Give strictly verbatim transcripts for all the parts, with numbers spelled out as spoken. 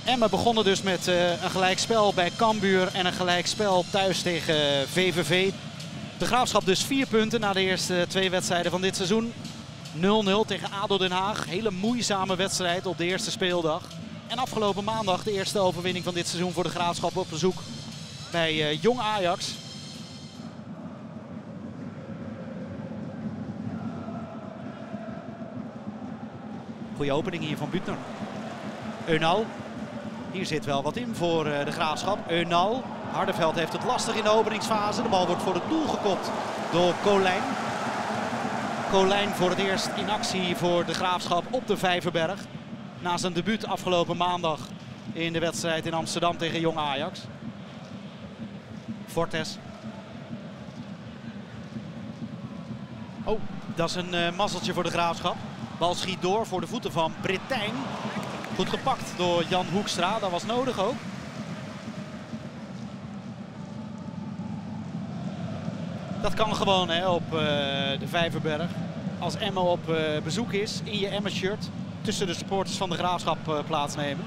Emmen begonnen dus met uh, een gelijkspel bij Cambuur en een gelijkspel thuis tegen V V V. De Graafschap dus vier punten na de eerste twee wedstrijden van dit seizoen. nul nul tegen A D O Den Haag. Hele moeizame wedstrijd op de eerste speeldag. En afgelopen maandag de eerste overwinning van dit seizoen voor de Graafschap op bezoek bij uh, Jong Ajax. Goeie opening hier van Büttner. Eunal. Hier zit wel wat in voor uh, de Graafschap. Eunal. Hardenveld heeft het lastig in de openingsfase. De bal wordt voor het doel gekopt door Colijn. Colijn voor het eerst in actie voor de Graafschap op de Vijverberg. Na zijn debuut afgelopen maandag in de wedstrijd in Amsterdam tegen Jong Ajax. Fortes. Oh, dat is een uh, mazzeltje voor de Graafschap. Bal schiet door voor de voeten van Britijn. Goed gepakt door Jan Hoekstra, dat was nodig ook. Dat kan gewoon hè, op uh, de Vijverberg. Als Emmen op uh, bezoek is, in je Emmen-shirt, tussen de supporters van de Graafschap uh, plaatsnemen.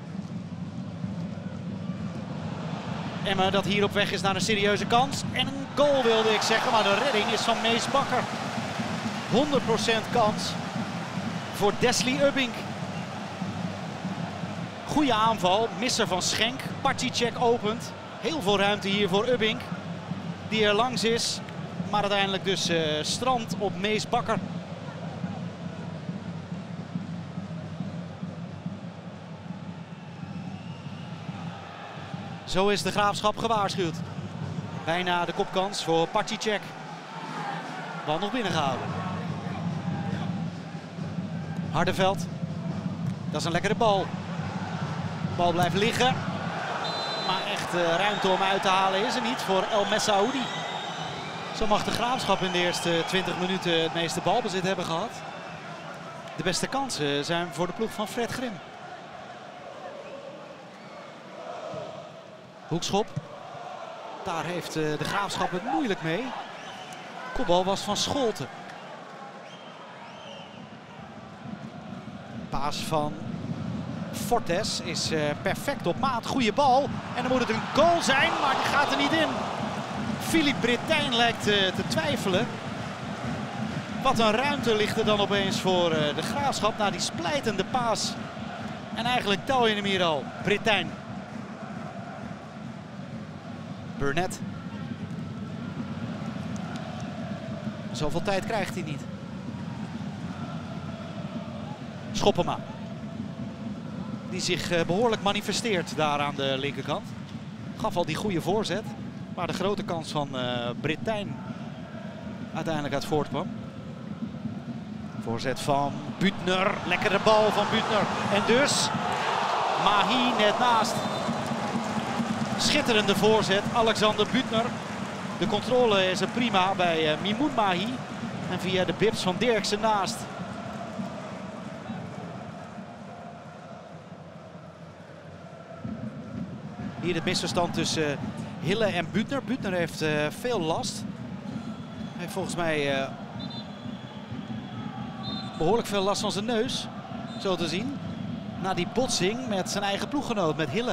Emmen dat hier op weg is naar een serieuze kans. En een goal wilde ik zeggen, maar de redding is van Mees Bakker. honderd procent kans voor Desli Ubbink. Goede aanval, misser van Schenk. Partycheck opent. Heel veel ruimte hier voor Ubbink. Die er langs is. Maar uiteindelijk dus uh, strand op Mees Bakker. Zo is de Graafschap gewaarschuwd. Bijna de kopkans voor Partycheck. Bal nog binnengehouden. Hardenveld. Dat is een lekkere bal. De bal blijft liggen. Maar echt uh, ruimte om uit te halen is er niet voor El Messaoudi. Zo mag de Graafschap in de eerste twintig minuten het meeste balbezit hebben gehad. De beste kansen zijn voor de ploeg van Fred Grim. Hoekschop. Daar heeft uh, de Graafschap het moeilijk mee. Kopbal was van Scholten. Paas van Fortes is uh, perfect op maat. Goede bal. En dan moet het een goal zijn, maar die gaat er niet in. Philippe Britijn lijkt uh, te twijfelen. Wat een ruimte ligt er dan opeens voor uh, de Graafschap na die splijtende paas. En eigenlijk tel je hem hier al. Britijn. Burnett. Zoveel tijd krijgt hij niet. Schoppema. Die zich uh, behoorlijk manifesteert daar aan de linkerkant. Gaf al die goede voorzet. Waar de grote kans van uh, Britijn uiteindelijk uit voortkwam. Voorzet van Büttner. Lekkere bal van Büttner. En dus Mahi net naast. Schitterende voorzet. Alexander Büttner. De controle is er prima bij uh, Mimoun Mahi. En via de bips van Dirksen naast. Hier het misverstand tussen uh, Hille en Büttner. Büttner heeft uh, veel last. Hij heeft volgens mij uh, behoorlijk veel last van zijn neus. Zo te zien. Na die botsing met zijn eigen ploeggenoot, met Hille.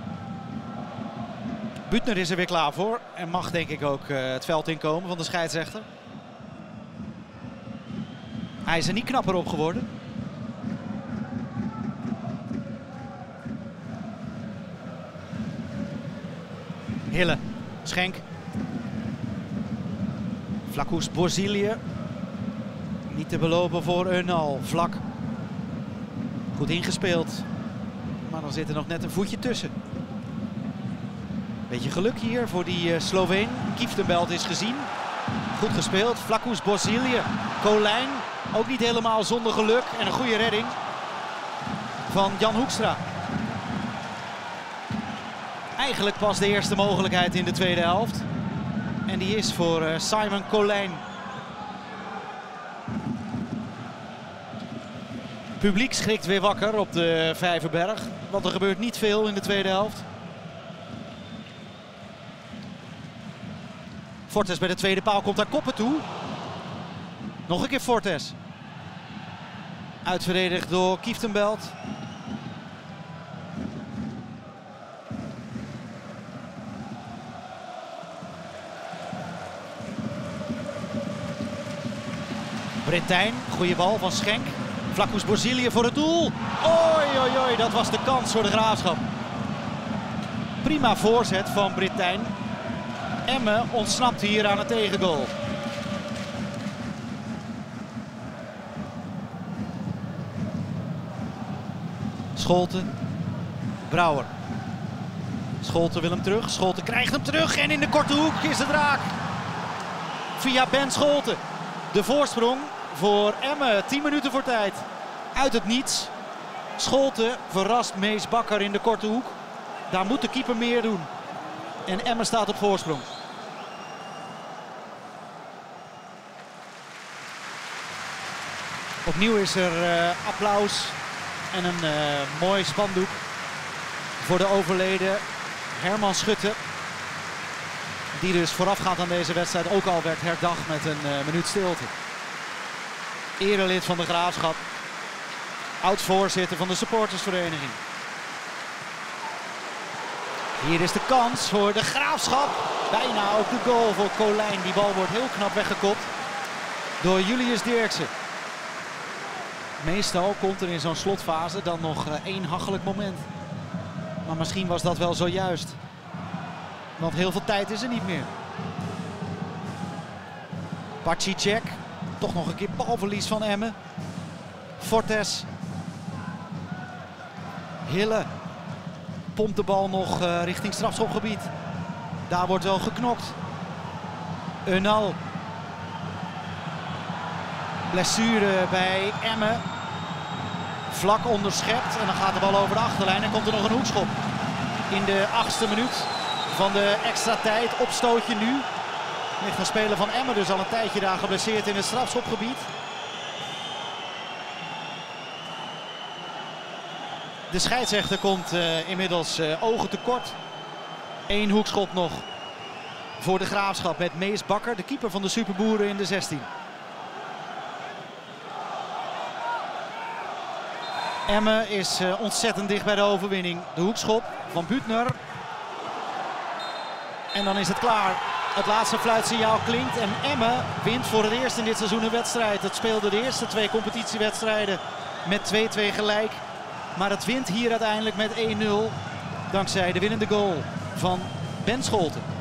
Büttner is er weer klaar voor. En mag denk ik ook uh, het veld inkomen van de scheidsrechter. Hij is er niet knapper op geworden. Hille, Schenk. Vlakus Bozilië. Niet te belopen voor Eunal. Vlak. Goed ingespeeld. Maar dan zit er nog net een voetje tussen. Beetje geluk hier voor die uh, Sloveen. Kieftenbelt is gezien. Goed gespeeld. Vlakus Bozilië. Colijn. Ook niet helemaal zonder geluk. En een goede redding van Jan Hoekstra. Eigenlijk pas de eerste mogelijkheid in de tweede helft. En die is voor uh, Simon Colijn. Publiek schrikt weer wakker op de Vijverberg. Want er gebeurt niet veel in de tweede helft. Fortes bij de tweede paal komt daar koppen toe. Nog een keer Fortes. Uitverdedigd door Kieftenbelt. Britijn, goede bal van Schenk. Vlakhoes Bozilië voor het doel. Oei, oei, oei, dat was de kans voor de Graafschap. Prima voorzet van Britijn. Emmen ontsnapt hier aan het tegengoal. Scholten. Brouwer. Scholten wil hem terug. Scholten krijgt hem terug. En in de korte hoek is het raak. Via Ben Scholten. De voorsprong voor Emmen. tien minuten voor tijd. Uit het niets. Scholten verrast Mees Bakker in de korte hoek. Daar moet de keeper meer doen. En Emmen staat op voorsprong. Opnieuw is er uh, applaus en een uh, mooi spandoek voor de overleden Herman Schutte. Die dus voorafgaand aan deze wedstrijd ook al werd herdacht met een uh, minuut stilte. Erelid van de Graafschap. Oud-voorzitter van de supportersvereniging. Hier is de kans voor de Graafschap. Bijna ook de goal voor Colijn. Die bal wordt heel knap weggekopt door Julius Dirksen. Meestal komt er in zo'n slotfase dan nog uh, één hachelijk moment. Maar misschien was dat wel zojuist. Want heel veel tijd is er niet meer. Pacicek. Toch nog een keer balverlies van Emmen. Fortes. Hille. Pompt de bal nog uh, richting strafschopgebied. Daar wordt wel geknokt. Eunal. Blessure bij Emmen. Vlak onderschept en dan gaat de bal over de achterlijn en komt er nog een hoekschop. In de achtste minuut van de extra tijd. Opstootje nu. Ligt een speler van Emmen dus al een tijdje daar geblesseerd in het strafschopgebied. De scheidsrechter komt uh, inmiddels uh, ogen tekort. Eén hoekschop nog voor de Graafschap met Mees Bakker, de keeper van de Superboeren in de zestien. Emmen is uh, ontzettend dicht bij de overwinning. De hoekschop van Büttner. En dan is het klaar. Het laatste fluitsignaal klinkt en Emmen wint voor het eerst in dit seizoen een wedstrijd. Het speelde de eerste twee competitiewedstrijden met twee twee gelijk. Maar het wint hier uiteindelijk met één nul. Dankzij de winnende goal van Ben Scholten.